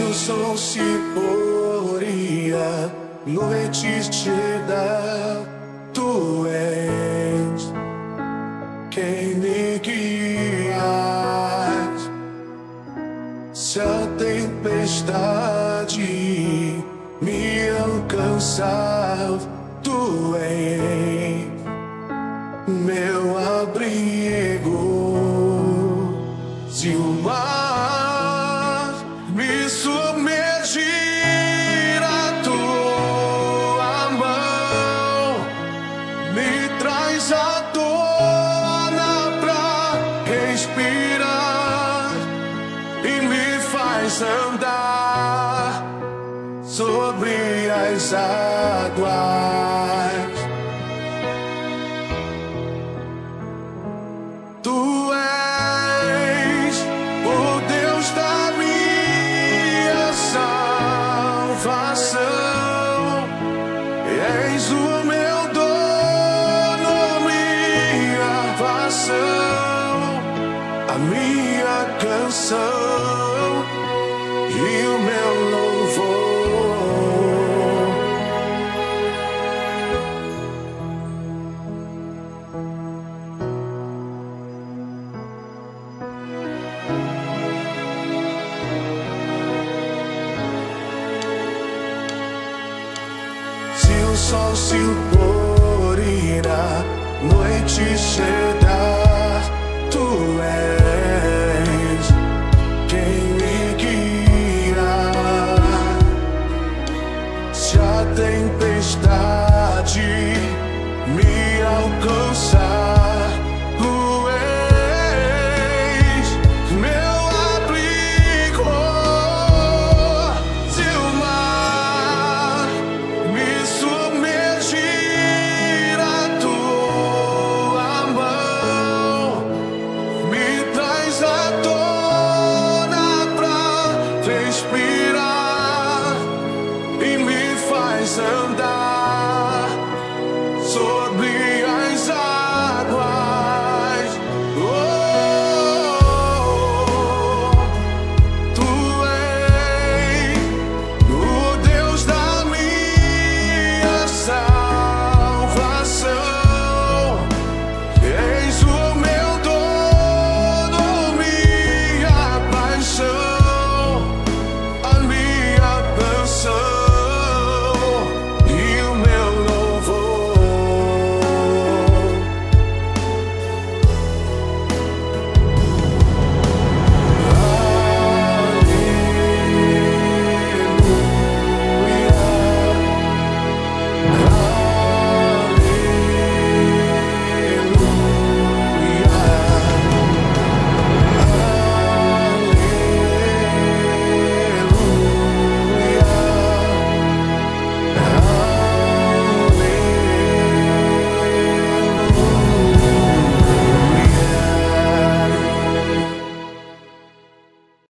o sol se pôr e a noite chega, tu és quem me guias. Se a tempestade me alcançar, tu és meu abrigo. Se o mar me submergir, a tua mão me traz à tona pra respirar e me faz andar sobre as águas. Tu és o Deus da minha salvação, és o meu dono, minha razão, a minha canção e o meu louvor. Se o sol se pôr e a noite chega,